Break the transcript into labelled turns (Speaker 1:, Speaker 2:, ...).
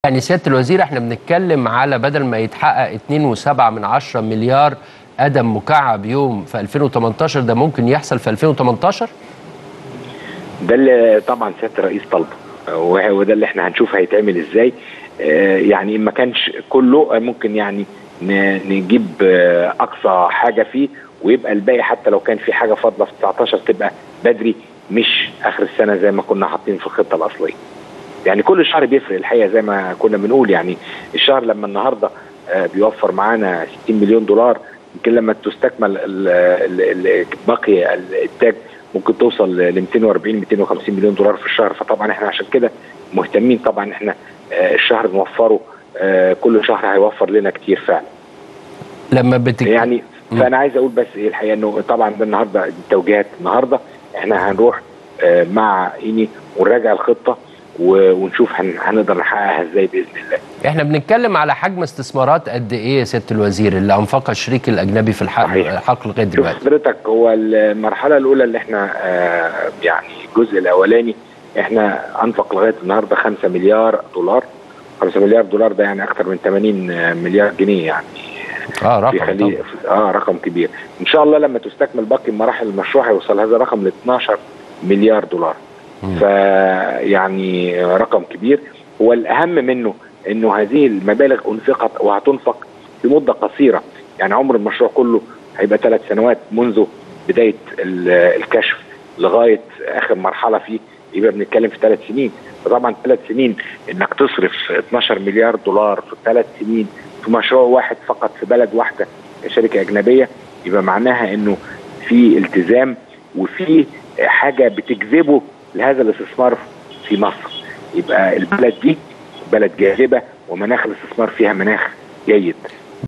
Speaker 1: يعني سيادة الوزير احنا بنتكلم على بدل ما يتحقق 2.7 مليار قدم مكعب يوم في 2018 ده ممكن يحصل في 2018؟
Speaker 2: ده اللي طبعا سيادة الرئيس طلبه، وده اللي احنا هنشوف هيتعمل ازاي. يعني ما كانش كله ممكن يعني نجيب اقصى حاجة فيه، ويبقى الباقي حتى لو كان في حاجة فاضلة في 19 تبقى بدري مش اخر السنة زي ما كنا حاطين في الخطة الاصلية. يعني كل شهر بيفرق الحقيقه زي ما كنا بنقول. يعني الشهر لما النهارده بيوفر معانا 60 مليون دولار، يمكن لما تستكمل باقي الانتاج ممكن توصل ل 240 250 مليون دولار في الشهر. فطبعا احنا عشان كده مهتمين طبعا احنا الشهر نوفره، كل شهر هيوفر لنا كتير فعلا. يعني فانا عايز اقول بس ايه الحقيقه انه طبعا ده النهارده التوجيهات النهارده احنا هنروح مع إني ونراجع الخطه ونشوف هنقدر نحققها ازاي باذن الله.
Speaker 1: احنا بنتكلم على حجم استثمارات قد ايه يا سياده الوزير اللي انفقها الشريك الاجنبي في الحقل لغايه دلوقتي؟
Speaker 2: حضرتك هو المرحله الاولى اللي احنا يعني الجزء الاولاني احنا انفق لغايه النهارده 5 مليار دولار. 5 مليار دولار ده يعني اكثر من 80 مليار جنيه يعني.
Speaker 1: رقم
Speaker 2: رقم كبير. ان شاء الله لما تستكمل باقي مراحل المشروع هيوصل هذا الرقم ل 12 مليار دولار. فيعني رقم كبير. هو الأهم منه أنه هذه المبالغ أنفقت وهتنفق في مدة قصيرة. يعني عمر المشروع كله هيبقى 3 سنوات منذ بداية الكشف لغاية آخر مرحلة فيه، يبقى بنتكلم في 3 سنين. فطبعا 3 سنين إنك تصرف 12 مليار دولار في 3 سنين في مشروع واحد فقط في بلد واحدة شركة أجنبية، يبقى معناها أنه في التزام وفي حاجة بتجذبه لهذا الاستثمار في مصر. يبقى البلد دي بلد جاذبة ومناخ الاستثمار فيها مناخ جيد.